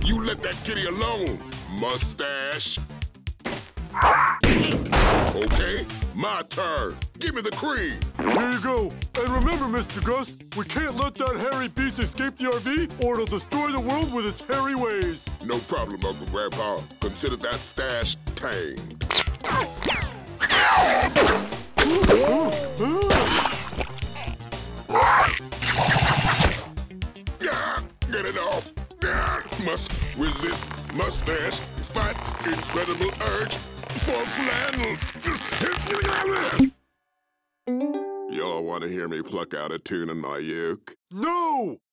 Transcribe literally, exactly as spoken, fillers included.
You let that kitty alone, Moustache. Okay, my turn. Give me the cream. Here you go. And remember, Mister Gus, we can't let that hairy beast escape the R V or it'll destroy the world with its hairy ways. No problem, Uncle Grandpa. Consider that stash tame. Yeah, get it off. Yeah, must resist mustache. Fight incredible urge for flannel. Y'all want to hear me pluck out a tune in my uke? No!